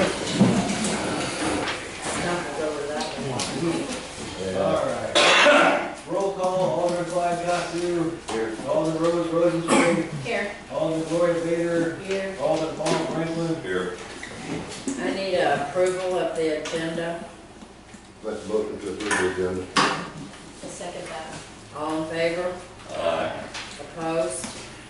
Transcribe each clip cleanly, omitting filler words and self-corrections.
over that one. Alright. Roll call, Alderman Clyde Gossett. Here. Alderman Rose Rosenstreet. Here. Alderman Gloria Bader. Here. Alderman Paul Franklin. Here. I need approval of the agenda. Let's motion to approve the agenda. I'll second that. All in favor? Aye. Opposed?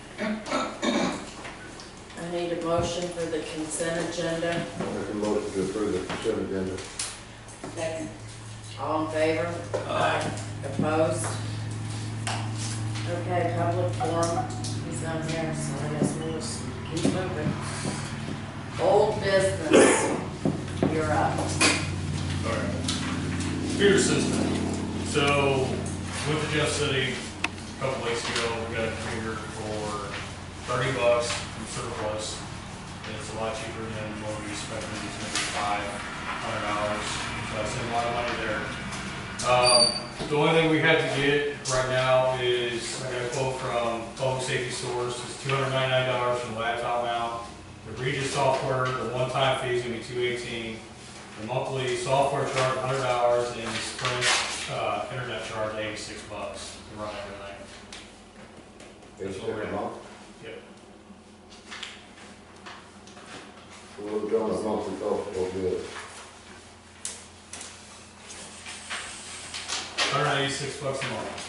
I need a motion for the consent agenda. I'll make a motion to approve the consent agenda. Second. All in favor? Aye. Opposed? Okay, public forum, he's not here, so I guess we'll just keep moving. Old business, you're up. Alright. Computer system. So, went to Jeff City a couple weeks ago, we got a computer for $30 from surplus. And it's a lot cheaper than what we expected, it's maybe $500. So I saved a lot of money there. The only thing we have to get right now is, I got a quote from Public Safety Source, it's $299 for the laptop mount. The Regis software, the one-time fee is going to be $218. The monthly software charge $100 and the Sprint internet charge $86 to run everything. $86 a month? Yep. So we'll go on a monthly cost, we'll do it. $186 a month.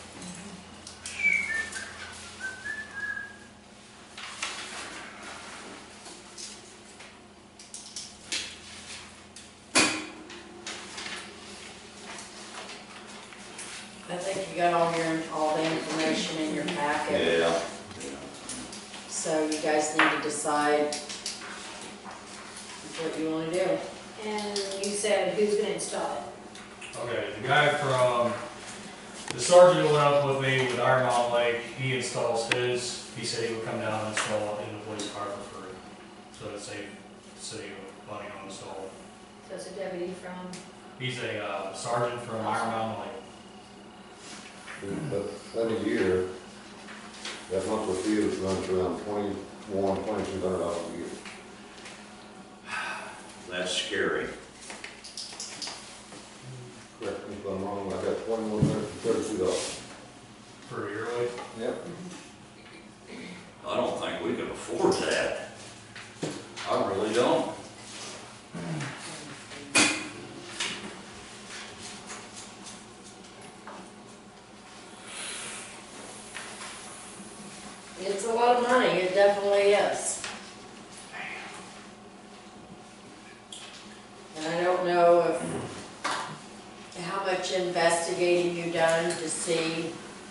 I think you got all the information in your packet. Yeah. So you guys need to decide what you want to do. And you said who's gonna install it? Okay, the guy from, the sergeant who went up with me with Iron Mountain Lake, he installs his. He said he would come down and install it in the police car for free. So it'd save the city money on install. So it's a deputy from, He's a sergeant from Iron Mountain Lake. But in a year, that monthly fee is runs around $2,200 a year. That's scary. Correct me if I'm wrong, I got $2,132. For yearly? Yep. I don't think we can afford that. I really don't. It's a lot of money, it definitely is. And I don't know how much investigating you've done to see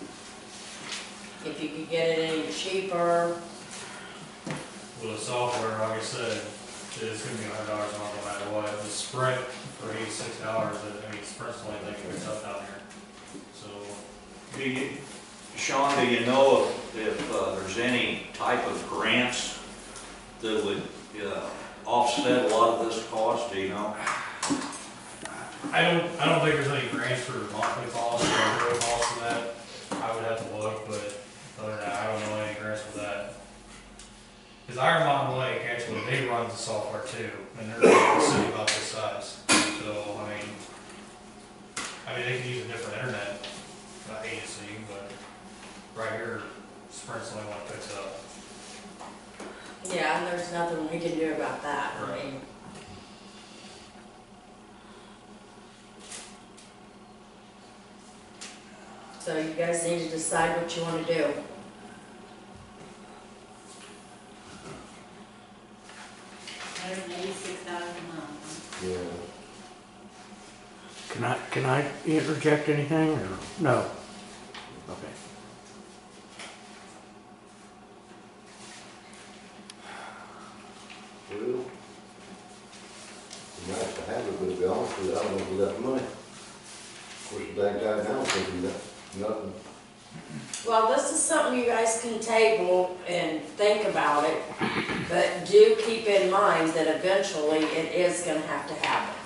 if you could get it any cheaper. Well, the software, like I said, is going to be $100 a month no matter what. The Sprint for $86, I mean, Sprint's the only thing that's up down here. So, Sean, do you know if there's any type of grants that would offset a lot of this cost? Do you know? I don't think there's any grants for monthly costs or yearly costs for that. I would have to look, but other than that, I don't know any grants for that. Because Iron Mountain Lake, actually, they run the software too, and they're a city about this size. So, I mean, they can use a different internet agency, but right here, Sprint's the only one that picks it up. Yeah, and there's nothing we can do about that. Right. I mean, so you guys need to decide what you want to do. $186 a month. Yeah. Can I interject anything or no? Okay. Well, it's nice to have it, but to be honest with you, I don't know if we got the money. Of course, the dang guy now thinking that nothing. Well, this is something you guys can table and think about it, but do keep in mind that eventually it is going to have to happen.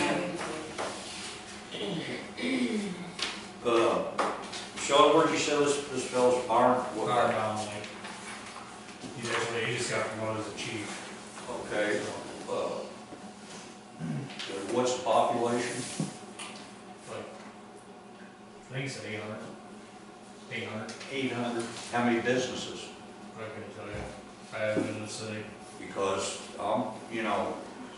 Sean, where'd you say this fellow's farm? What Iron Mountain Lake. He just got promoted as a chief. Okay. what's the population? Like, I think it's 800. 800, 800. How many businesses? I couldn't tell you. I haven't been in the city. Because, you know,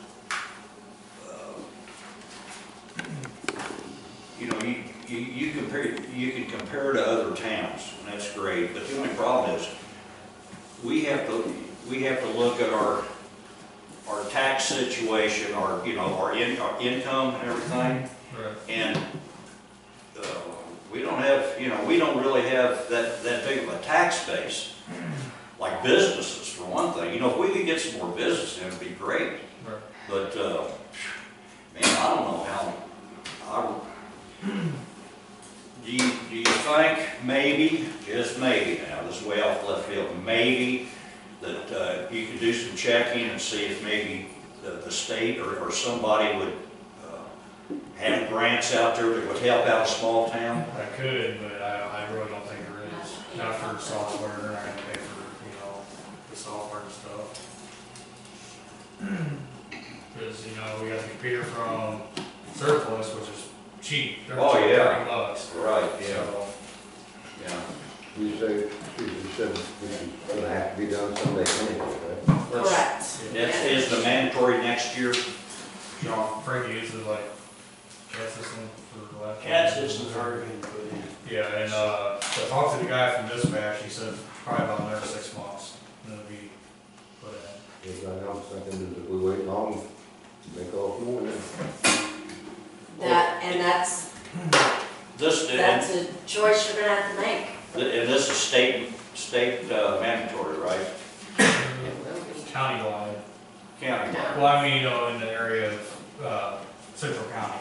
you compare, you can compare to other towns, and that's great, but the only problem is, we have to look at our tax situation, our income and everything, Right. and, we don't have, we don't really have that big of a tax base, like businesses, for one thing. If we could get some more business, it'd be great. Right. But, man, I don't know how, do you think maybe, just maybe now, this is way off left field, maybe that you could do some checking and see if maybe the state or somebody would have grants out there that would help out a small town? I could, but I really don't think there is. Not for software, they're not gonna pay for, the software and stuff. Because, we got the computer from Surplus, which is cheap. They're Oh, yeah. $30. Right, So, yeah. You said this is gonna have to be done someday anyway, right? Correct. Is the mandatory next year, John? Frankie uses like CAD system for the last. CAD systems are being put in. Yeah, and, I talked to the guy from dispatch, he said probably about another 6 months, and it'll be put in. If I know something, if we wait long, make off more than. That's a choice you're gonna have to make. And this is state mandatory, right? Countywide. County. Well, I mean, in the area of, Central County.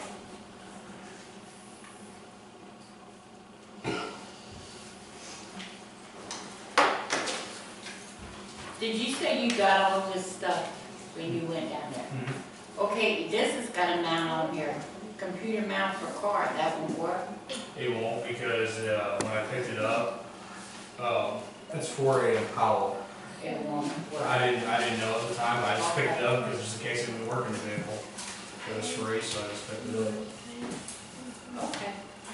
Did you say you got all of this stuff when you went down there? Okay, this has got a mount on here, computer mount for car, that won't work? It won't because, when I picked it up, it's for a Impala. It won't work. I didn't know at the time, I just picked it up because just in case it would work in the vehicle. It was free, so I just picked it up. Okay.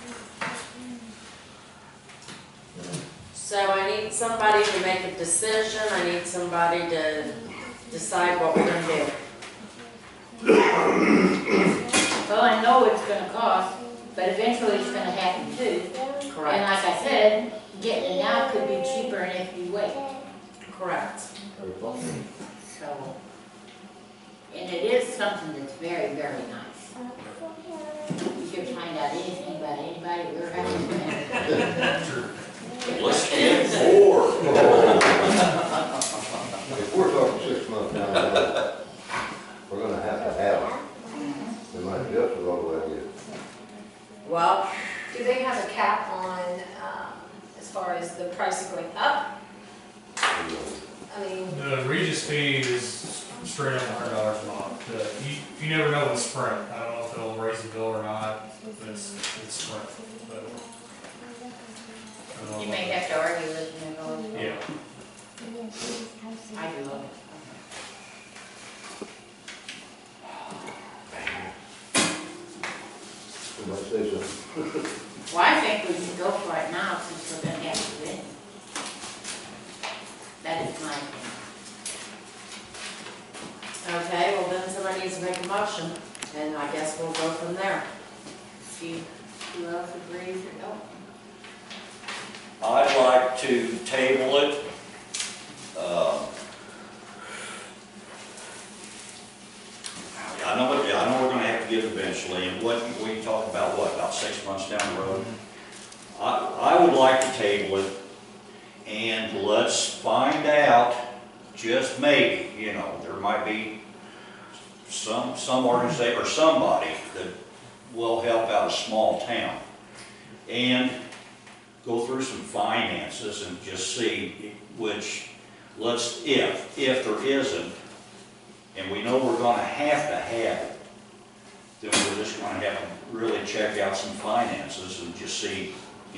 So I need somebody to make a decision, I need somebody to decide what we're gonna do. Well, I know it's gonna cost, but eventually it's gonna happen too. And Correct. like I said, getting it out could be cheaper than if you wait, Correct. so. And it is something that's very, very nice. You can find out anything about anybody we're having with. Sure. Let's get more. If we're talking 6 months down the road, we're gonna have to have it. They might just roll with you. Well, Do they have a cap on, as far as the price going up? I mean, The Regis fee is straight up $100 a month. You never know with Sprint. I don't know if they'll raise the bill or not. It's Sprint. But I don't know You may about have to argue with them and that. go, Yeah. I do love it. Somebody say something. Well, I think we should go for it now since we're gonna have to win. That is my opinion. okay, well then somebody needs to make a motion, and I guess we'll go from there. See who else agrees or don't. I'd like to table it. I know we're gonna have to get it eventually, and we talk about, about 6 months down the road? I would like to table it, and let's find out, just maybe, there might be some organization or somebody that will help out a small town. And go through some finances and just see if there isn't, and we know we're gonna have to have it, then we're just gonna have to really check out some finances and just see,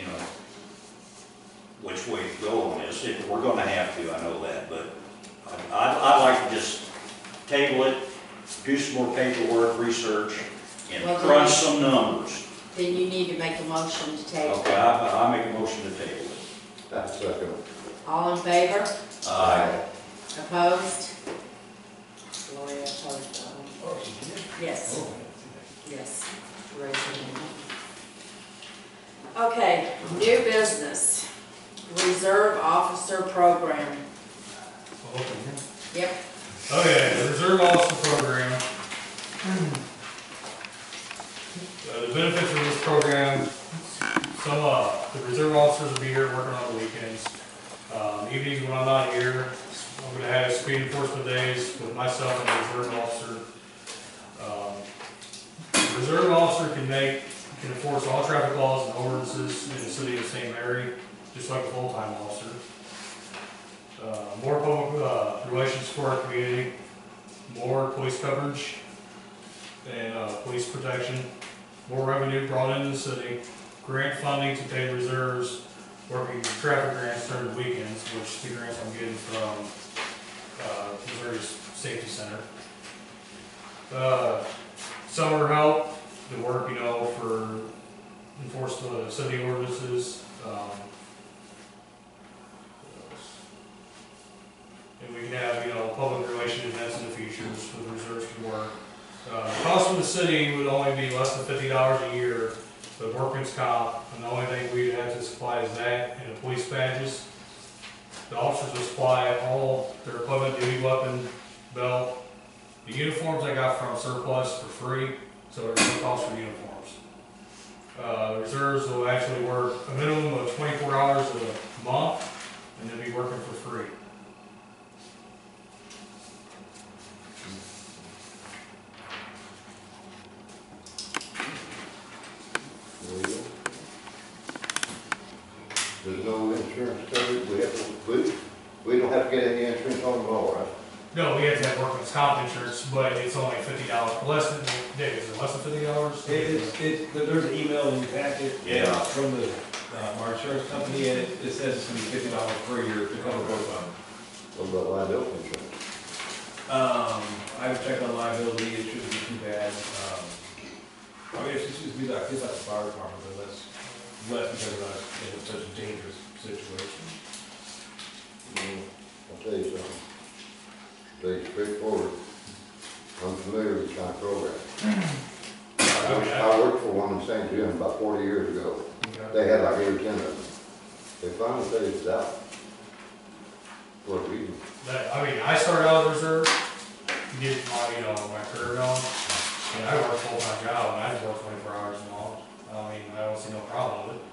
which way to go on this. If we're gonna have to, I know that, but I'd like to just table it, do some more paperwork, research, and Well, crunch some numbers. Then you need to make a motion to table. Okay, I make a motion to table it. That's second. All in favor? Aye. Opposed? Gloria opposed, Oh, she did? yes, Oh, I didn't see that. yes. Raise your hand. Okay, new business, reserve officer program. Yep. Okay, the Reserve Officer Program. The benefits of this program, the reserve officers will be here working on the weekends. Evenings when I'm not here, I'm gonna have speed enforcement days with myself and the reserve officer. The reserve officer can enforce all traffic laws and ordinances in the city of St. Mary, just like a full-time officer. More public relations for our community, more police coverage and police protection, more revenue brought into the city, grant funding to pay reserves, working traffic grants during the weekends, which the grants I'm getting from Missouri Safety Center. Summer help, to work, for enforce the city ordinances. And we can have, public relation events in the future, so the reserves can work. Cost for the city would only be less than $50 a year, but workman's comp, and the only thing we'd have to supply is that and the police badges. The officers will supply all their equipment, duty weapon, belt. The uniforms I got from surplus for free, so there's no cost for uniforms. The reserves will actually work a minimum of 24 hours a month, and they'll be working for free. There's no insurance coverage, we don't have to get any insurance on them all, right? No, we have to have workman's comp insurance, but it's only $50 less than, Dave, is it less than $50? There's an email in your packet. Yeah. From our insurance company, and it says it's gonna be $50 per year to cover both of them. What about liability insurance? I've checked on liability, it shouldn't be too bad. I mean, it's just be like the fire department, but that's less because we're not in such a dangerous situation. I'll tell you something. Very straightforward. I'm familiar with this kind of program. I worked for one in St. Jim about 40 years ago. They had like 8 or 10 of them. They finally phased it out. For a reason. I started out as a reserve, get my career going, and I worked a full-time job, and I just work 24 hours a month. I don't see no problem with it.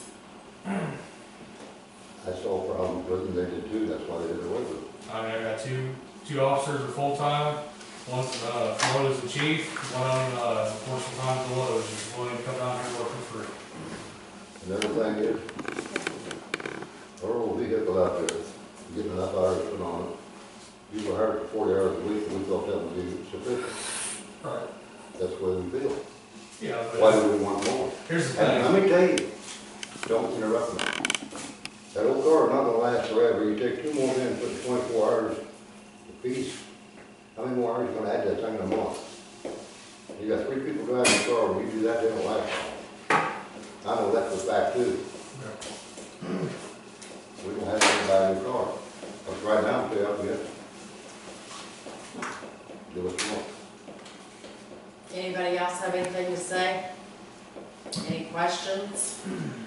I saw problems with them, they did too, that's why they did away with it. I got two officers are full-time, one's promoted as the chief, one works full-time below, just willing to come down here and work for free. Another thing is, our old vehicle out there, getting enough hours put on it. You were hired for 40 hours a week, and we thought that would be sufficient. Right. That's the way we feel. Yeah, Why but do we want more? here's the And thing. let me tell you, don't interrupt me. That old car is not gonna last forever. You take 2 more men, put 24 hours apiece. How many more hours are you gonna add to that thing in a month? You got 3 people driving the car, when you do that, they don't last long. I know that for a fact too. We don't have to buy a new car. But right now, I'm telling you, do what you want. Anybody else have anything to say? Any questions?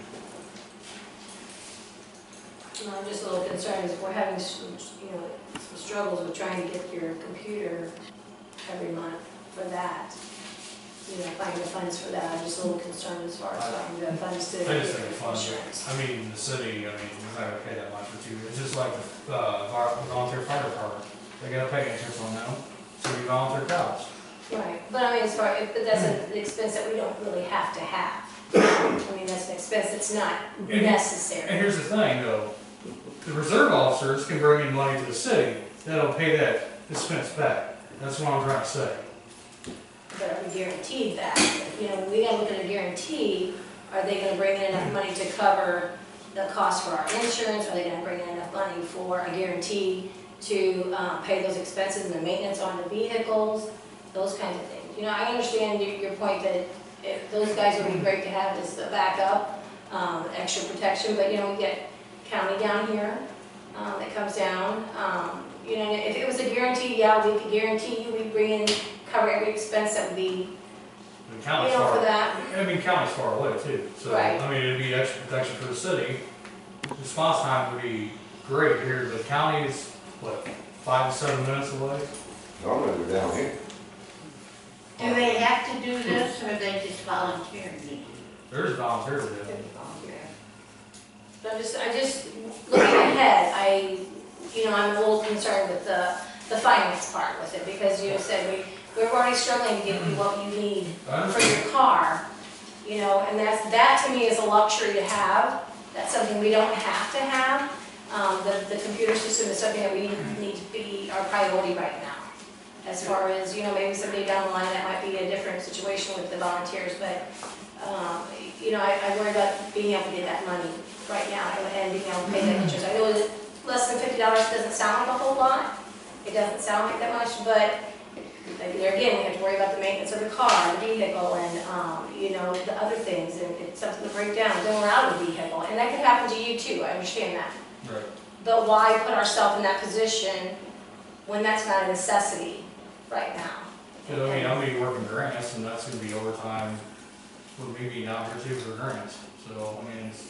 I'm just a little concerned, is we're having some struggles with trying to get your computer every month for that. Finding the funds for that, I'm just a little concerned as far as finding the funds to I just think it's fun. insurance. The city, we're not gonna pay that much for 2 years. It's just like the volunteer fire department. They gotta pay insurance on them, so we volunteer cops. Right, but but that's an expense that we don't really have to have. That's an expense that's not And necessary. here's the thing though, the reserve officers can bring in money to the city that'll pay that expense back. That's what I'm trying to say. But are we guaranteed that? We gotta look at a guarantee. Are they gonna bring in enough money to cover the cost for our insurance? Are they gonna bring in enough money for a guarantee to pay those expenses and the maintenance on the vehicles? Those kinds of things. you know, I understand your point that those guys would be great to have as a backup, extra protection, but you know, we get county down here, that comes down. You know, if it was a guarantee, yeah, we could guarantee you, we bring in, cover every expense that would be, The you county's know, for far, that. I mean, county's far away too, so, Right. I mean, it'd be extra protection for the city. Response time would be great here, the county is, what, 5 to 7 minutes away? Normally we're down here. Do they have to do this, or they just volunteer to do it? There's volunteers there. So I just, looking ahead, you know, I'm a little concerned with the finance part with it, because you said we're already struggling to get you what you need for your car, you know, and that to me is a luxury to have. That's something we don't have to have. The computer system is something that we need to be our priority right now. As far as, you know, maybe someday down the line, that might be a different situation with the volunteers, but, you know, I worry about being able to get that money right now and being able to pay that interest. I know that less than $50 doesn't sound like a whole lot. It doesn't sound like that much, but there again, we have to worry about the maintenance of the car, the vehicle, and, you know, the other things, and it's something to break down, then we're out of the vehicle. And that could happen to you too, I understand that. Right. But why put ourselves in that position when that's not a necessity right now? Because I mean, I'm gonna be working grants, and that's gonna be overtime for me being out here too for grants, so, I mean, it's,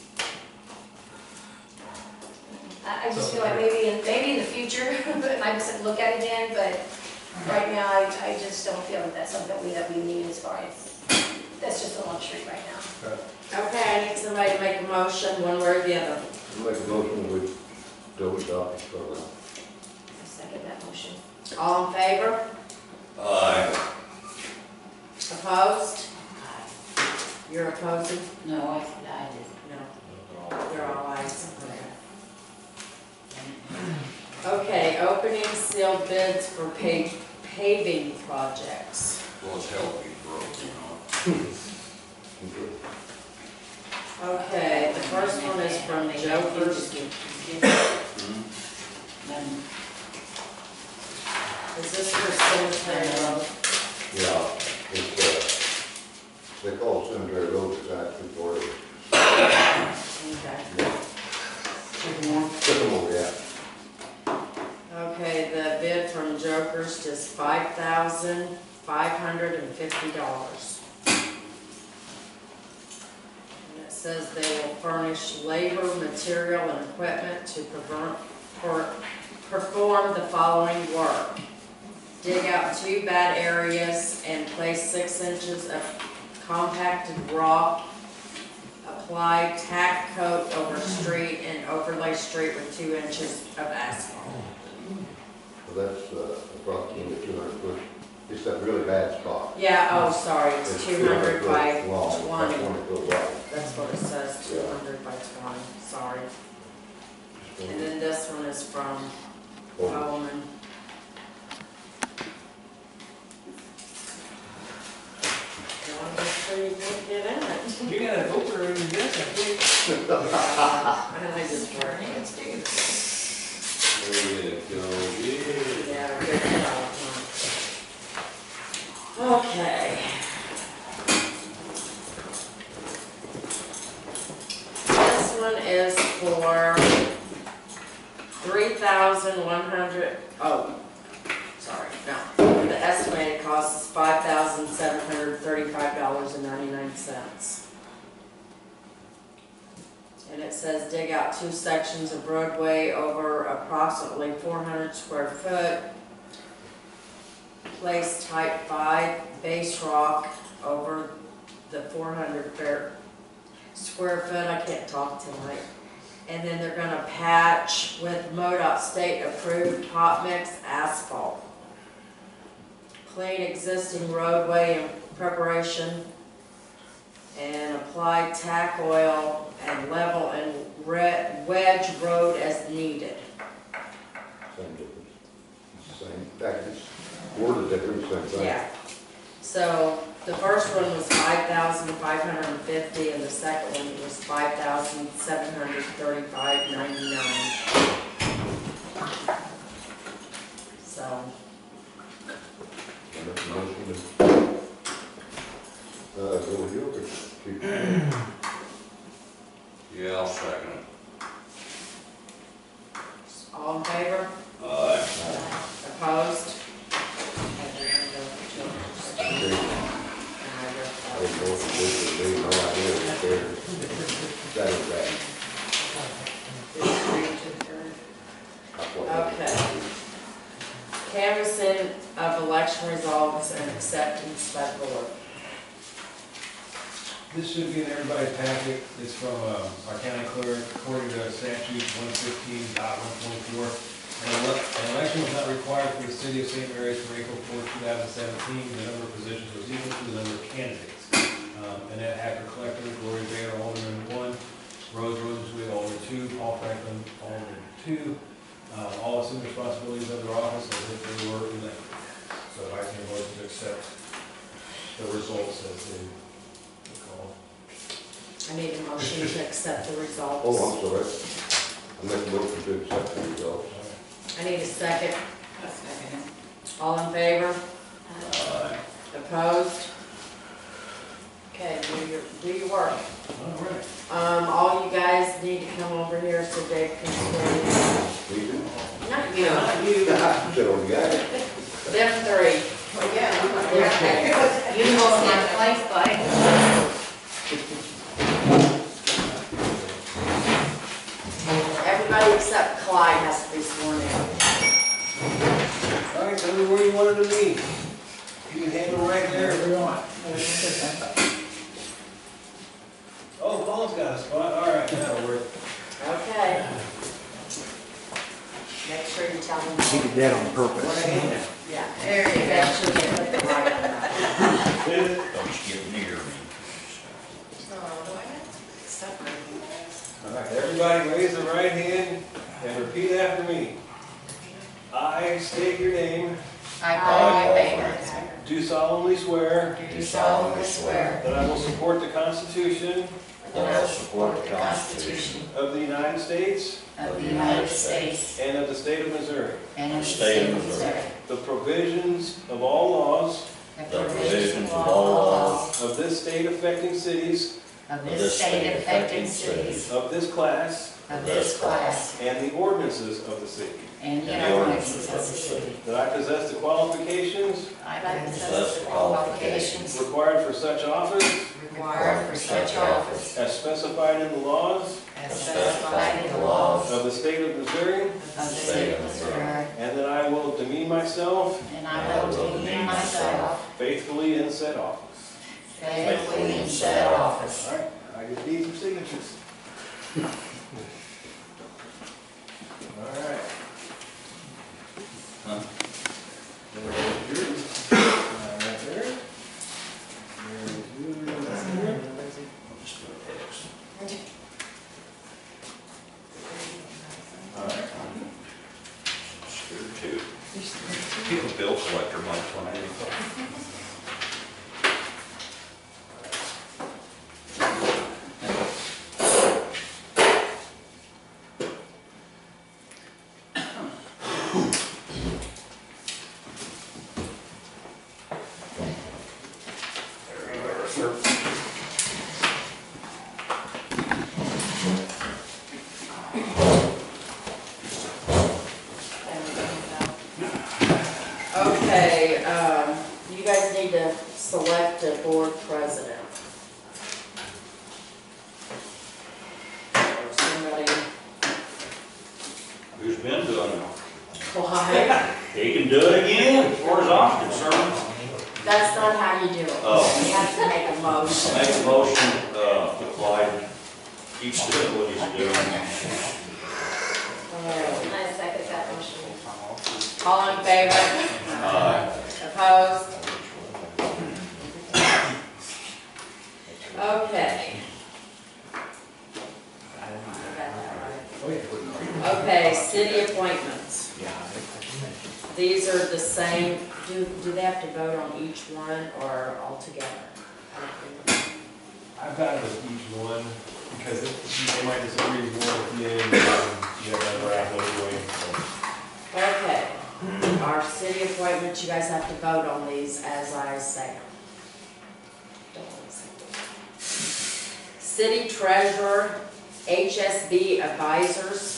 I just feel like maybe in the future, but I just look at it again, but right now, I just don't feel like that's something that we need as far as, that's just a luxury right now. Okay, I need somebody to make a motion, one way or the other. Make a motion, we do adopt this program. I second that motion. All in favor? Opposed? You're opposing? No, I said I did. No. You're all ayes. Okay, opening sealed bids for paving projects. Well, it's hell we broke, you know. Okay, the first one is from Joker's. Is this for cemetery road? Yeah, it's, they call it cemetery road, it's actually for it. Okay. Sycamore, yeah. Okay, the bid from Joker's is $5,550. And it says they will furnish labor, material, and equipment to perform the following work. Dig out 2 bad areas and place 6 inches of compacted rock. Apply tack coat over street and overlay street with 2 inches of asphalt. So that's approximately 200 foot. It's that really bad spot. Yeah, oh, sorry, it's 200 by long, 20. 20 foot wide. That's what it says, 200 by 20, sorry. And then this one is from Aldermen. Make sure you can get in it. You got an opener in your desk, I think. I just wear hands, dude. There you go, yeah. Yeah, good job, huh? Okay. This one is for 3,100, oh, sorry, no. The estimated cost is $5,735.99. And it says dig out 2 sections of roadway over approximately 400 square foot. Place type 5 base rock over the 400 square foot. I can't talk tonight. And then they're gonna patch with MoDOT state approved hot mix asphalt. Clean existing roadway in preparation and apply tack oil and level and wedge road as needed. Same difference. Same package. Worded different, same thing. Yeah. So the first one was $5,550 and the second one was $5,735.99. So. Make a motion to Go with you, keep. Yeah, I'll second it. All in favor? Opposed? I didn't know if this would be, no idea, who's there. That is that. That's what it is. Okay. Canvassing of election results and acceptance by the board. This should be in everybody's packet. It's from our county clerk, according to statute 115.124. An election was not required for the city of St. Mary's for April 4, 2017. The number of positions was equal to the number of candidates. Annette Hacker Collector, Gloria Bayer, Alderman 1, Rose Rosenzweig, Alderman 2, Paul Franklin, Alderman 2. All assumed responsibilities of their office as if they were elected. So I can vote to accept the results as they call. I need a motion to accept the results. Oh, I'm sorry. I make a motion to accept the results. I need a second. I'll second it. All in favor? Opposed? Okay, do your work. All right. All you guys need to come over here so Dave can swear We do. you. Not you. Sit on the guy. Them three. Well, yeah. You hold my place, buddy. Everybody except Clyde has to be sworn in. All right, tell me where you wanted to be. You can handle right there if you want. Oh, Paul's got a spot. All right, that'll work. Okay. Make sure you tell them. He did that on purpose. Yeah. There you go. Make sure you put the right on that. Don't you get near me. All right, everybody raise the right hand and repeat after me. I state your name, I, Paul Baker, do solemnly swear do solemnly swear that I will support the Constitution that I will support the Constitution of the United States of the United States and of the state of Missouri, and of the state of Missouri, the provisions of all laws the provisions of all laws of this state affecting cities of this state affecting cities of this class of this class and the ordinances of the city, and the ordinances of the city. that I possess the qualifications I possess the qualifications required for such office required for such office as specified in the laws as specified in the laws of the state of Missouri, of the state of Missouri, and that I will demean myself and I will demean myself faithfully in said office. faithfully in said office. All right, I just need some signatures. All right. Huh? There's yours. Right there. There's yours. I'll just do a text. All right. Sure, too. Be a bill collector, Mike, when I Okay, you guys need to select a board president. Or somebody, who's been doing it? Clyde, He can do it again, as far as I'm concerned. that's not how you do it. Oh. You have to make a motion. Make a motion, Clyde, keeps doing what he's doing. I second that motion. All in favor? Opposed? Okay. Okay, city appointments. These are the same, do they have to vote on each one or all together? I've got it with each one, because they might disagree with one at the end, and you have to wrap it anyway, so. Okay, our city appointments, you guys have to vote on these as I say them. City treasurer, HSB advisors.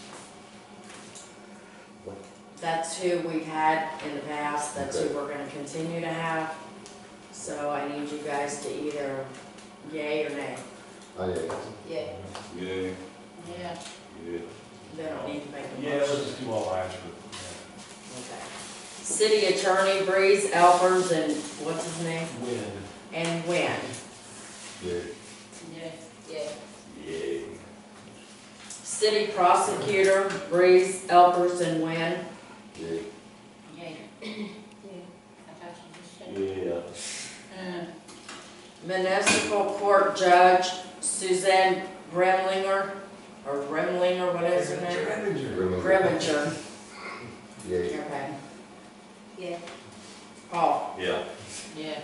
That's who we've had in the past, that's who we're gonna continue to have. So I need you guys to either yay or nay. Oh, yeah. Yeah. Yeah. Yeah. Yeah. They don't need to make a Yeah, let's motion. just do all ayes for, Okay. City attorney, Breeze Alpers, and what's his name? yeah. Win. And Wynn. Yeah. Yeah. Yeah. Yeah. City prosecutor, Breeze, Alpers, and Wynn. Yeah. Yeah. Yeah. I thought you just said. Yeah. Municipal court judge, Suzanne Gremlinger, or Gremlinger, what is her name? Greminger. Yeah. Okay. Yeah. Paul. Yeah. Yeah.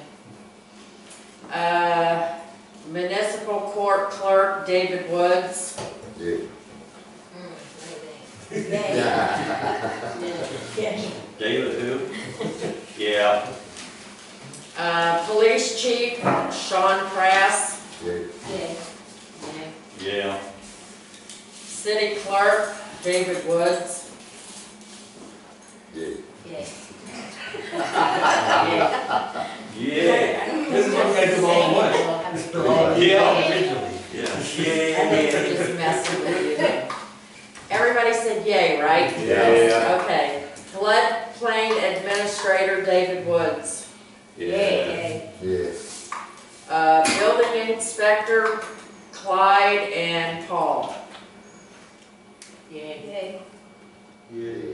Municipal court clerk, David Woods. Yeah. Yeah. Yeah. David who? Yeah. Police chief, Sean Prass. Yeah. Yeah. Yeah. Yeah. City clerk, David Woods. Yeah. Yeah. Yeah. This is what we gotta do all at once. They're all Yeah. individually. Yeah. I think they're just messing with you. Everybody said yay, right? Yeah. Okay. Floodplain administrator, David Woods. Yeah. Yeah. Building inspector, Clyde and Paul. Yeah. Yeah.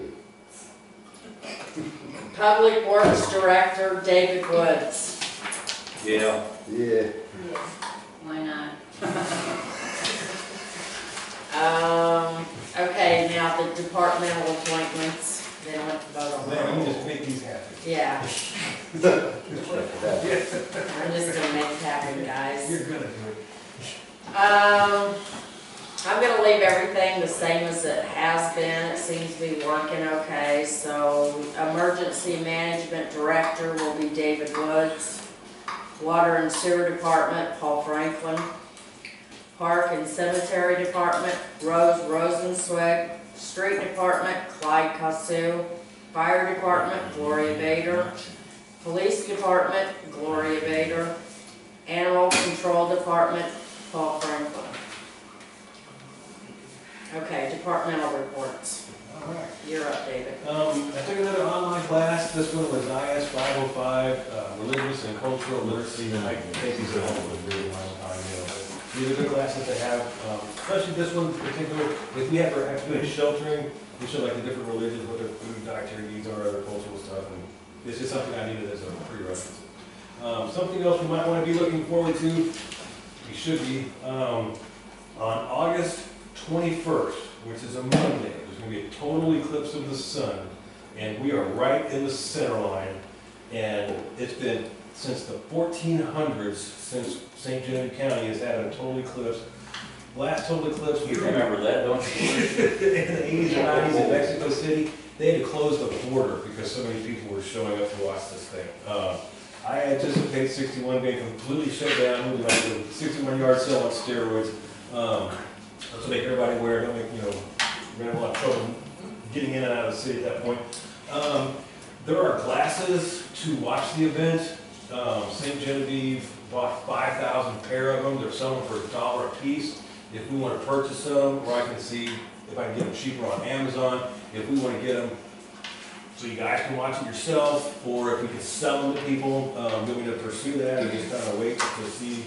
Public Works Director, David Woods. Yeah. Yeah. Yeah. Why not? Okay, now the departmental appointments, they don't have to vote on Man, you that. just make these happen. Yeah, That. I'm just gonna make it happen, guys. You're gonna do it. I'm gonna leave everything the same as it has been, it seems to be working okay, so emergency management director will be David Woods. Water and sewer department, Paul Franklin. Park and cemetery department, Rose Rosenzweig. Street department, Clyde Casu. Fire department, Gloria Bader. Police department, Gloria Bader. Animal control department, Paul Franklin. Okay, departmental reports. All right. You're up, David. I took another online class. This one was IS 505, religious and cultural literacy. And I think these are all really long time, you know. But these are good classes to have, especially this one in particular. If we ever have to do any sheltering, we show like the different religions, what their food, dietary needs are, other cultural stuff. And this is something I needed as a prerequisite. Something else we might want to be looking forward to, we should be, on August 21st, which is a Monday, there's going to be a total eclipse of the sun, and we are right in the center line, and it's been since the 1400s since St. Genevieve County has had a total eclipse. Last total eclipse we You had remember that, don't you? in the 80s and 90s in Mexico City. They had to close the border because so many people were showing up to watch this thing. I anticipate 61 being completely shut down, moving like a 61-yard cell on steroids. To make everybody aware, don't make, we're gonna have a lot of trouble getting in and out of the city at that point. There are glasses to watch the event. St. Genevieve bought 5,000 pair of them. They're selling for $1 a piece. If we want to purchase them, or I can see if I can get them cheaper on Amazon. If we want to get them so you guys can watch it yourself, or if we can sell them to people, then we need to pursue that and just kind of wait to see.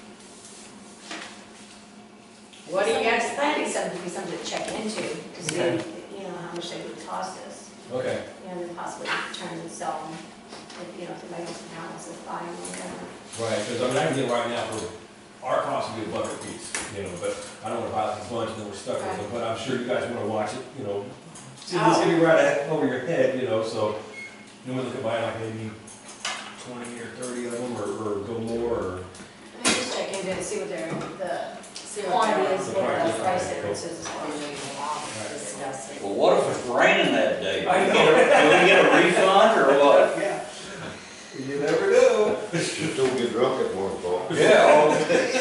What do you guys I think think? something would be something to check into, to see, Okay. how much they would cost us, Okay. and then possibly turn and sell them, if somebody else in town wants to buy them or whatever. Right, because I mean, I can get right now for our cost would be $1 a piece, but I don't want to buy like a bunch and then we're stuck with them. But I'm sure you guys want to watch it, see this getting right over your head, so you want to look at buying like maybe 20 or 30 of them, or go more, or. I mean, just check into it and see what the See what quantity they're- is, what the price differences as well. Discuss it. Well, what if it's raining that day? I know. Do we get a refund or what? Yeah. You never know. Just don't get drunk at 1 o'clock. Yeah, okay.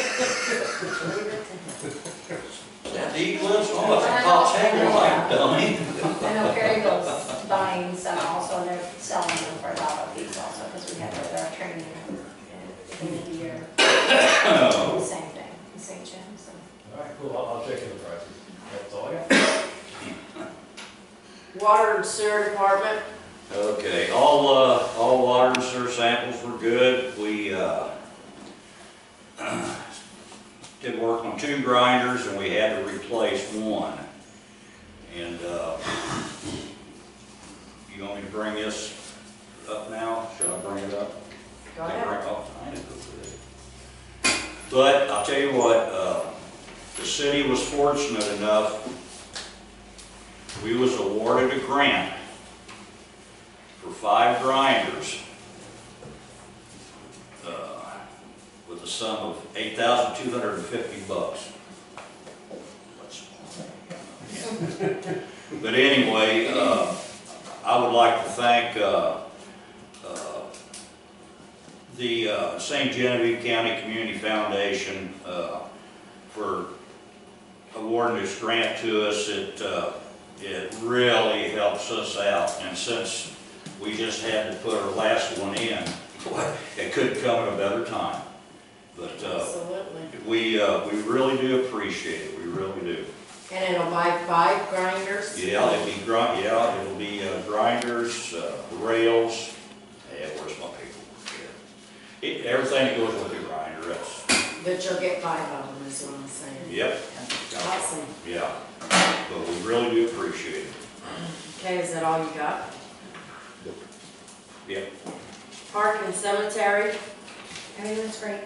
Now, do you live on a top table like dummy? I know Perryville's buying some also, and they're selling them for $1 a piece also, because we have our training at the end of the year. The same thing, in St. Jim, so. All right, cool, I'll check in the prices. That's all I got. Water and sewer department, Okay, all water and sewer samples were good. We, did work on 2 grinders and we had to replace 1. And, you want me to bring this up now? Should I bring it up? go ahead. Oh, I didn't go through that. But I'll tell you what, the city was fortunate enough, we was awarded a grant for 5 grinders with a sum of $8,250. But anyway, I would like to thank the St. Genevieve County Community Foundation for awarding this grant to us. It really helps us out, and since we just had to put our last one in, it couldn't come at a better time. But Absolutely. we really do appreciate it. We really do. And it'll buy 5 grinders? Yeah, it'll be grinders, rails. Yeah, where's my paperwork here? Everything that goes with the grinder. That's, But you'll get 5 of them, is what I'm saying. yep. Awesome. Yeah, but we really do appreciate it. Okay, is that all you got? Yep. Park and cemetery, Everything's great.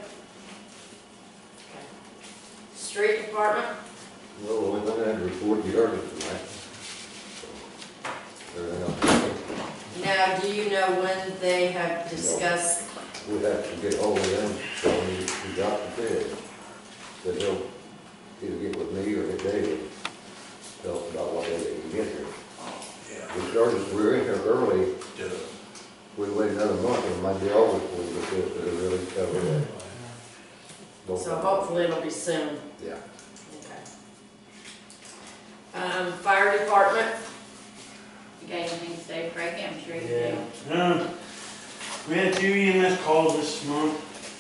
street department, Well, the only thing I had to report, you heard it tonight. Everything else, now, do you know when they have discussed, we have to get hold of them, so we got the bid. That he'll either get with me or get David, tell us about what they can get here. We were in here early, we waited another month, and it might be over before we get this, but it really covered that. so hopefully it'll be soon. Yeah. Okay. Fire department, You got anything to say, Frank? I'm sure you Yeah. do. We had 2 EMS calls this month.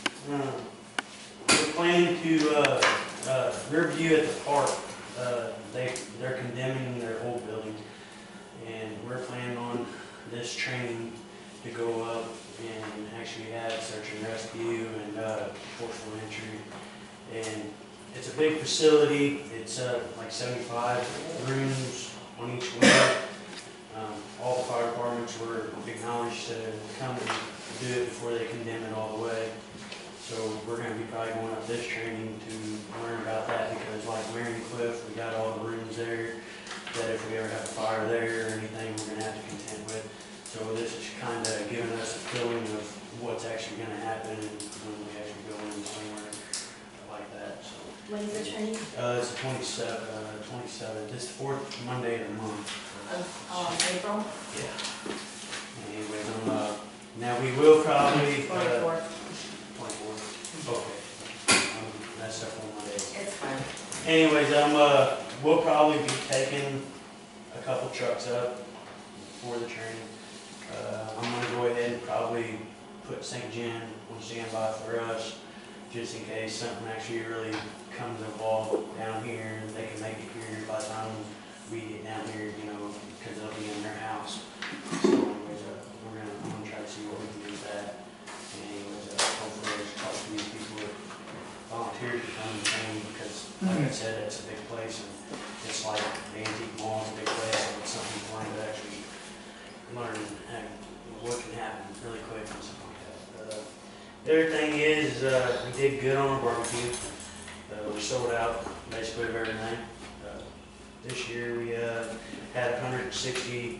We're planning to, Riverview at the park, they're condemning their old building. And we're planning on this training to go up and actually have search and rescue and, forceful entry. And it's a big facility, it's, like 75 rooms on each wing. All the fire departments were acknowledged to come and do it before they condemn it all the way. So we're gonna be probably going up this training to learn about that, because like Marion Cliff, we got all the rooms there, that if we ever have a fire there or anything, we're gonna have to contend with. So this is kinda giving us a feeling of what's actually gonna happen when we actually go in somewhere like that, so. When's the training? It's the 27th, it's the 4th Monday of the month. April? Yeah. Anyways, now we will probably. 24th. 24th, okay. That's up on Monday. It's fine. Anyways, we'll probably be taking a couple trucks up for the training. I'm gonna go ahead and probably put St. John on standby for us, just in case something actually really comes involved down here, and they can make it here by the time we get down here, you know, because they'll be in their house. So anyways, I'm gonna try to see what we can do with that. And anyways, hopefully there's a few people that volunteer to come and train, because like I said, it's a big place, and it's like the antique mall, it's a big place, and it's something you want to actually learn what can happen really quick and stuff like that. The other thing is, we did good on our barbecue. We sold out basically of everything. This year we had 160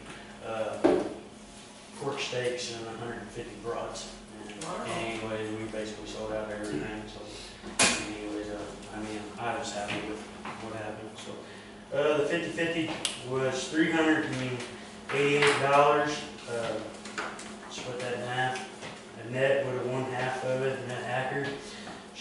pork steaks and 150 brats. Wow. Anyways, we basically sold out everything. So, anyways, I mean, I was happy with what happened. So, the 50/50 was $388. Split that in half. A net would have won half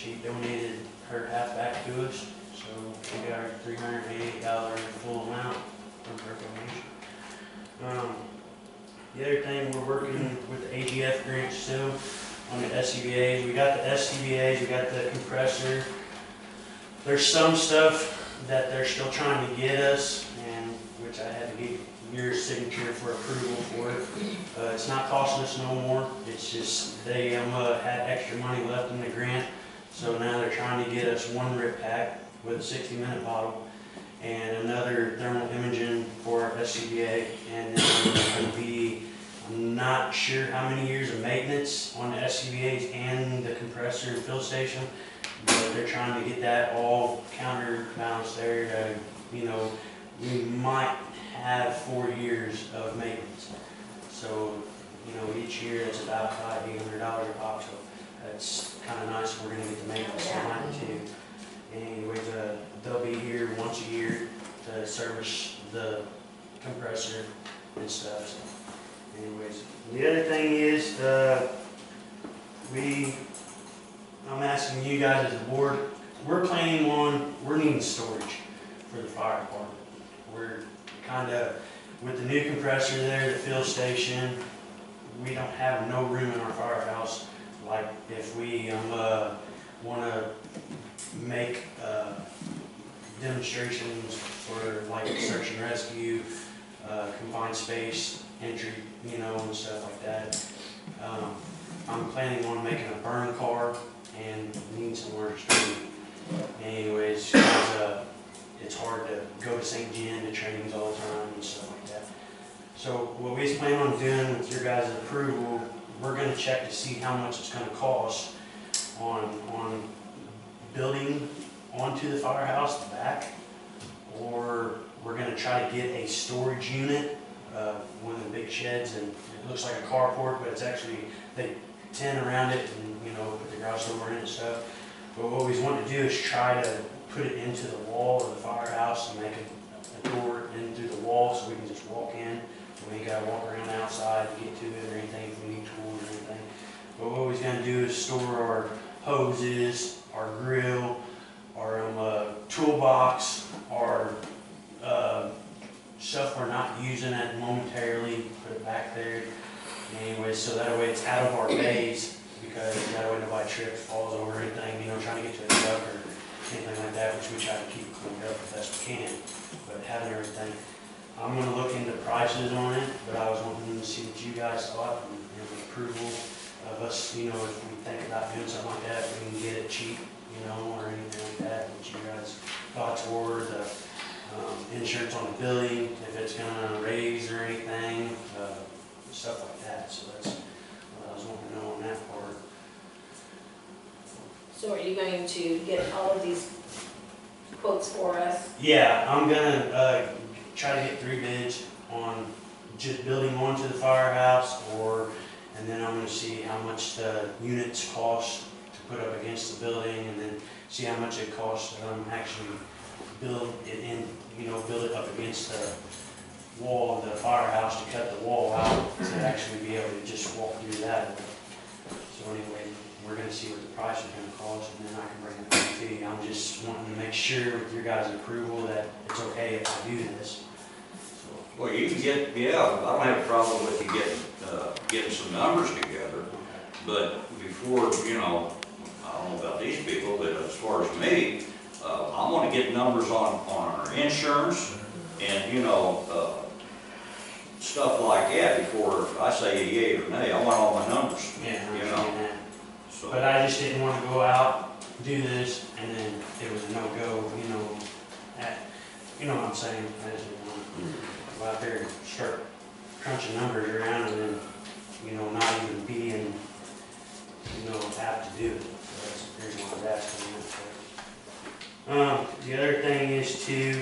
she donated her half back to us, so we got our $388 full amount from her donation. The other thing, we're working with the AGF grant still on the SCBA's. We got the SCBA's, we got the compressor. There's some stuff that they're still trying to get us, and which I had to get your signature for approval for it. It's not costing us no more. It's just they had extra money left in the grant, so now they're trying to get us one rip pack with a 60-minute bottle and another thermal imaging for our SCBA, and then there's going to be, I'm not sure how many years of maintenance on the SCBA's and the compressor and fill station, but they're trying to get that all counterbalanced there to, you know, we might have 4 years of maintenance. So, you know, each year it's about $800 a pop, so that's kind of nice. We're going to get the maintenance on that too. Anyways, they'll be here once a year to service the compressor and stuff. So anyways, the other thing is, I'm asking you guys as a board, we're planning on, we're needing storage for the fire department. We're kind of, with the new compressor there, the fill station, we don't have no room in our firehouse. Like if we want to make demonstrations for like search and rescue, confined space, entry, you know, and stuff like that. I'm planning on making a burn car and need somewhere to store it. Anyways, because it's hard to go to St. John to trainings all the time and stuff like that. So what we plan on doing with your guys' approval, we're going to check to see how much it's going to cost on building onto the firehouse, the back, or we're going to try to get a storage unit, one of the big sheds, and it looks like a carport, but it's actually, they tin around it and, you know, put the garage door in it and stuff. But what we want to do is try to put it into the wall of the firehouse and make a door in through the wall so we can just walk in. We ain't got to walk around outside to get to it or anything if we need tools or anything. But what we're going to do is store our hoses, our grill, our toolbox, our stuff we're not using it momentarily, put it back there. Anyway, so that way it's out of our bays, because that way nobody trips, falls over anything, you know, trying to get to a truck or anything like that, which we try to keep cleaned up as best we can. But having everything, I'm going to look into prices on it, but I was wanting to see what you guys thought and the approval of us, you know, if we think about doing something like that, if we can get it cheap, you know, or anything like that, what you guys thoughts were, the insurance on the building, if it's going to raise or anything, stuff like that. So that's what I was wanting to know on that part. So are you going to get all of these quotes for us? Yeah, I'm gonna try to get 3 bids on just building onto the firehouse, and then I'm gonna see how much the units cost to put up against the building, and then see how much it costs to actually build it in, you know, build it up against the wall of the firehouse, to cut the wall out to actually be able to just walk through that. So anyway, we're going to see what the price is going to cost, and then I can bring it back to you. I'm just wanting to make sure with your guys' approval that it's okay if I do this. So, Well, you can get, yeah, I don't have a problem with you getting some numbers together, but before, you know, I don't know about these people, but as far as me, I want to get numbers on our insurance and, you know, stuff like that before I say yay or nay. I want all my numbers, yeah, I you understand know. that. So, But I just didn't want to go out, do this, and then it was a no-go, you know. You know what I'm saying? I just didn't want to go out there and start crunching numbers around and then, you know, not even being, you know, apt to do it. So that's the reason why I was asking that. The other thing is too,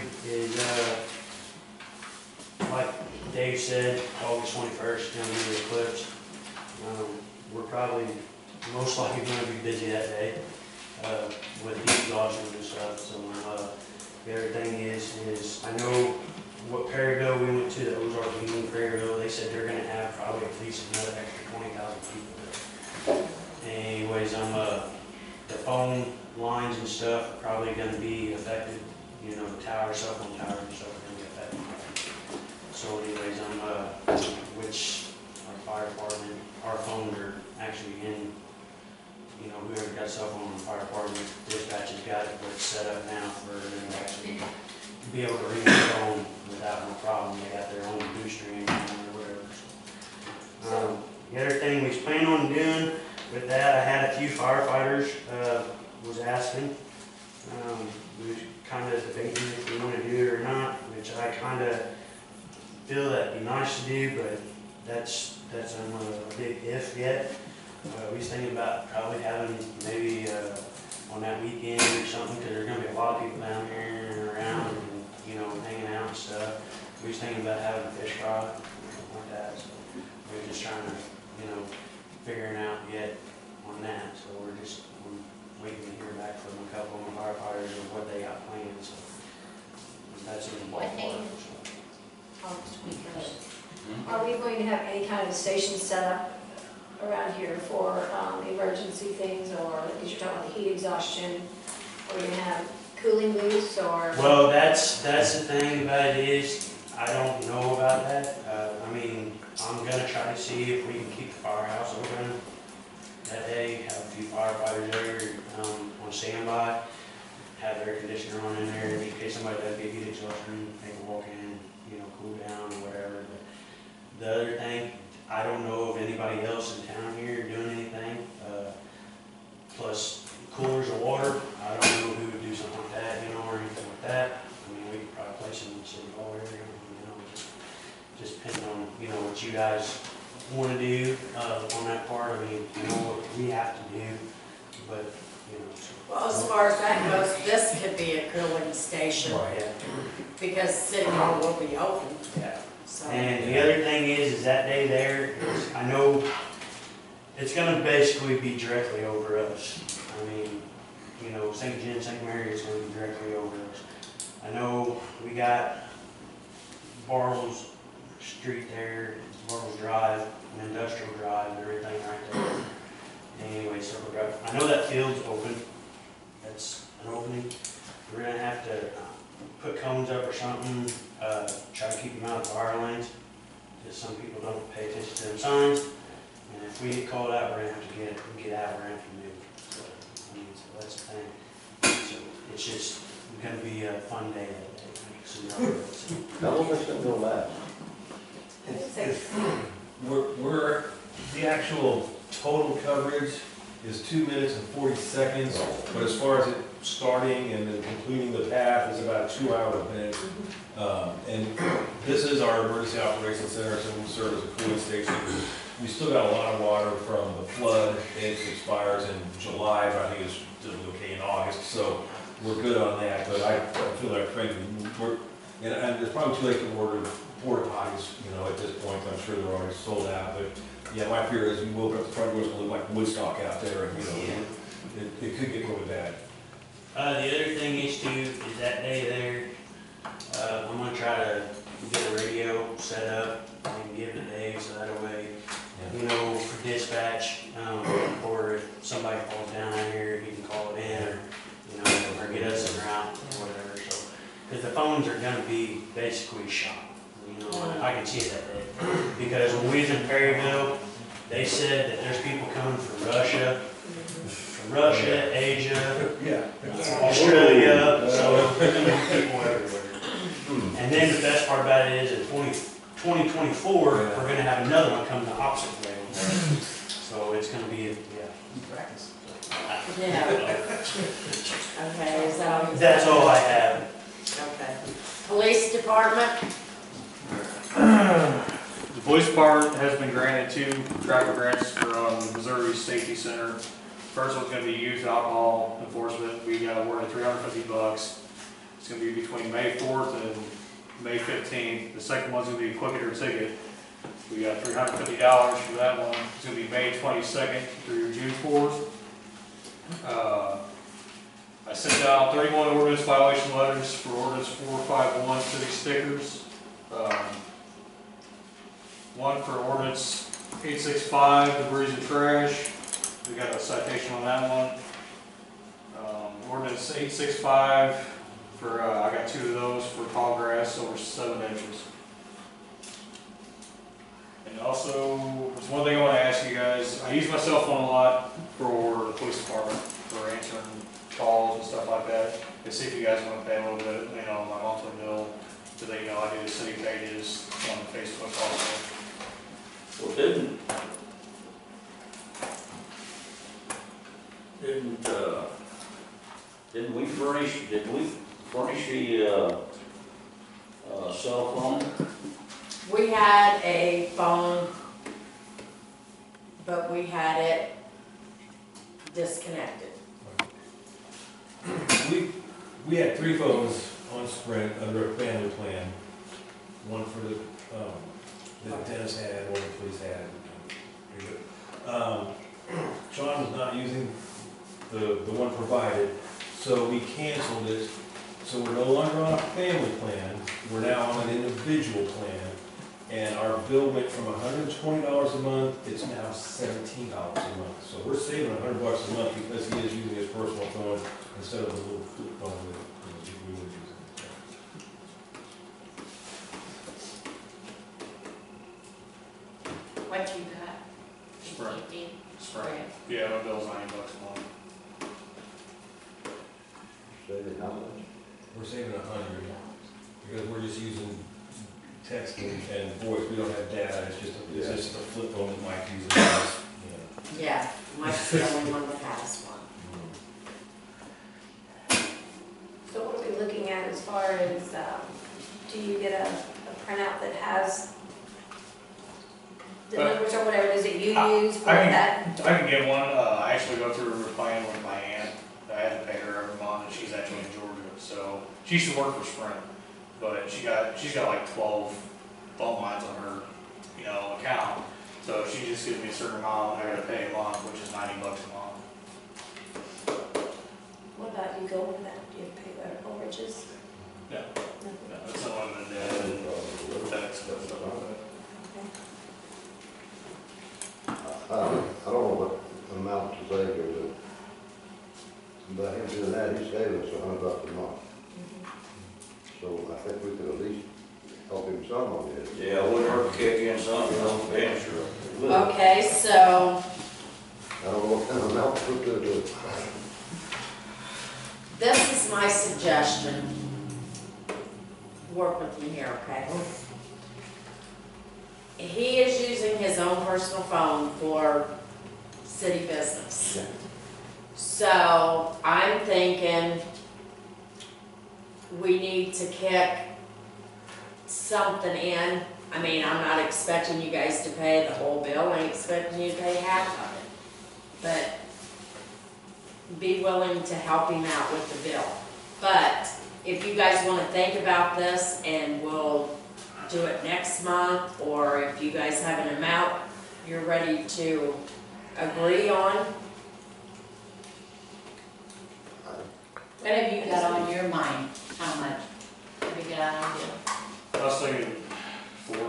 like Dave said, August 21st, going to be the eclipse. We're probably most likely going to be busy that day with deep exhaustion and stuff. So the other thing is I know what Perryville, we went to the Ozark meeting in Perryville, they said they're going to have probably at least another extra 20,000 people there. Anyways, the phone lines and stuff are probably gonna be affected, you know, the tower, cell phone towers and stuff are gonna be affected. So anyways, which our fire department, our phones are actually in, you know, whoever got a cell phone in the fire department, dispatch has got it, but it's set up now for them to actually be able to ring the phone without no problem. They got their own booster in or whatever. The other thing we was planning on doing with that, I had a few firefighters, was asking. We was kind of debating if we want to do it or not, which I kind of feel that'd be nice to do, but that's a big if yet. We was thinking about probably having maybe on that weekend or something, because there's gonna be a lot of people down here and around, and you know, hanging out and stuff. We was thinking about having a fish fry, something like that. So we were just trying to, you know, figuring out yet on that. So we're waiting to hear back from a couple of firefighters of what they got planned. So that's in the ballpark. Are we going to have any kind of station set up around here for emergency things, or, because you're talking about the heat exhaustion, or you're gonna have cooling booths, or? Well, that's the thing about it is, I don't know about that. I mean, I'm gonna try to see if we can keep the firehouse open that day, have a few firefighters there on standby, have the air conditioner on in there in case somebody does get heat exhaustion, they can walk in, you know, cool down or whatever. But the other thing, I don't know of anybody else in town here doing anything. Plus coolers of water, I don't know who would do something like that, you know, or anything like that. I mean, we could probably place them in the city hall area, you know, just depending on, you know, what you guys want to do on that part. I mean, you know, what we have to do, but, you know. Well, as far as that goes, this could be a cooling station, Yeah. because City Hall will be open, Yeah. so. And the other thing is that day there, I know it's gonna basically be directly over us. I mean, you know, St. John, St. Mary is gonna be directly over us. I know we got Bartles Street there, Bartles Drive, and Industrial Drive, and everything right there. Anyway, Circle Drive. I know that field's open. That's an opening. We're gonna have to put cones up or something, try to keep them out of the fire lanes, because some people don't pay attention to them signs. And if we get called out, we're gonna have to get out, we're gonna have to move. So, I mean, so that's the thing. So it's just gonna be a fun day that day. So, How long is this gonna last? We're, the actual total coverage is 2 minutes and 40 seconds, but as far as it starting and then completing the path is about a 2-hour event. And this is our emergency operations center, so we serve as a cooling station. We still got a lot of water from the flood. It expires in July, but I think it's still okay in August, so we're good on that. But I feel like, frankly, and it's probably too late to order porta potties, you know, at this point. I'm sure they're already sold out, but yeah, my fear is we will open up the front doors and look like Woodstock out there, and, you know, it could get really bad. the other thing is too, is that day there, I'm gonna try to get a radio set up and give it to Dave, so that way, you know, for dispatch, or if somebody falls down out here, he can call it in, or, you know, or get us en route, or whatever, so. Because the phones are gonna be basically shot, you know, I can see it that day. Because when we was in Perryville, they said that there's people coming from Russia, Asia, Australia, so there's gonna be people everywhere. And then the best part about it is in 2024, we're gonna have another one come the opposite way. So it's gonna be, practice. Yeah. Okay, is that all? That's all I have. Okay. Police department? The police department has been granted 2 travel grants from the Missouri Safety Center. First one's gonna be youth alcohol enforcement. We got awarded $350. It's gonna be between May 4th and May 15th. The second one's gonna be quick it or ticket. We got $350 for that one. It's gonna be May 22nd through June 4th. I sent out 31 ordinance violation letters for ordinance 451 city stickers. One for ordinance 865, debris and trash. We got a citation on that one. ordinance 865 for, I got 2 of those for tall grass over 7 inches. And also, there's one thing I want to ask you guys. I use my cell phone a lot for the police department, for answering calls and stuff like that. And see if you guys want to pay a little bit, you know, my monthly bill, so that, you know, I do the city pages on Facebook also. Well, didn't we furnish the, cell phone? We had a phone, but we had it disconnected. We had 3 phones on Sprint under a family plan. One for the Dennis had, one the police had. Pretty good. Sean was not using the one provided, so we canceled it. So we're no longer on a family plan, we're now on an individual plan. And our bill went from $120 a month, it's now $17 a month. So we're saving $100 a month because he is using his personal phone instead of the little flip phone that we were using. What you got? Sprint. 15? Sprint. Yeah, my bill's $90 a month. Saving how much? We're saving $100 because we're just using texting and voice. We don't have data. It's just a flip phone that Mike uses. Yeah, Mike's the only one that has one. So what are we looking at as far as, do you get a printout that has the numbers or whatever it is that you use for that? I can get one. I actually go through a plan with my aunt. I have to pay her every month, and she's actually in Georgia. So she used to work for Sprint, but she's got like 12 phone lines on her, you know, account. So she just gives me a certain amount. I gotta pay a month, which is $90 a month. What about you go with that? Do you have to pay the overages? No. No. It's unlimited text and stuff like that. Okay. I don't know what amount to save here, but by him doing that, he's saving us $100 a month. So I think we could at least help him some on this. Yeah, we were kicking something on the bench or. Okay, so I don't know what kind of amount to put to it. this is my suggestion. Work with me here, okay? He is using his own personal phone for city business. Yeah. So I'm thinking we need to kick something in. I mean, I'm not expecting you guys to pay the whole bill, I'm expecting you to pay half of it. But be willing to help him out with the bill. But if you guys want to think about this and we'll do it next month, or if you guys have an amount you're ready to agree on. What have you got on your mind? How much? Have you got on you? I was thinking 40.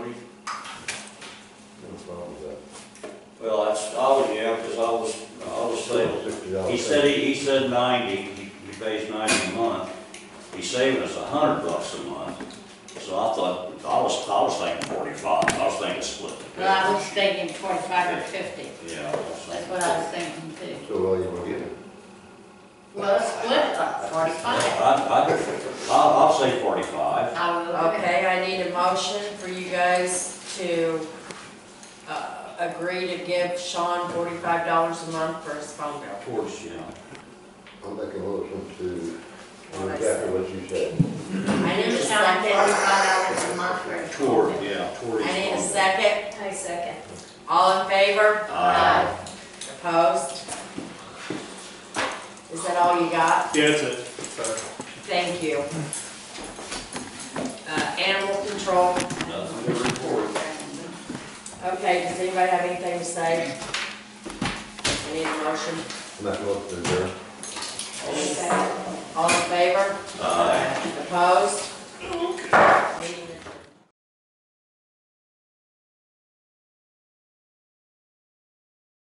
No problem with that. Well, because I was saying, $60. he said 90, he pays 90 a month. He's saving us $100 a month. So I thought, I was thinking 45, I was thinking split. Well, I was thinking 45 or 50. Yeah. That's what I was thinking too. So, you want to get it? Well, split 45. I'll say 45. I will. Okay, I need a motion for you guys to agree to give Sean $45 a month for his phone bill. Towards, yeah. I'll make a motion to do What I exactly said. what you said. I need a It's second. $45 a month for a Toward, yeah, toward. I need a second. I second. All in favor? Aye. Opposed? Is that all you got? Yeah, that's it. Sorry. Thank you. Animal control. Nothing to report. Okay, does anybody have anything to say? I need a motion. Make a motion to adjourn. All in favor? Aye. Opposed?